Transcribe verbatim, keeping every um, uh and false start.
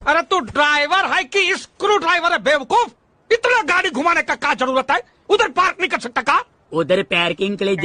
अरे तू ड्राइवर है कि स्क्रू ड्राइवर है बेवकूफ? इतना गाड़ी घुमाने का क्या जरूरत है? उधर पार्क नहीं कर सकता का? उधर पार्किंग के लिए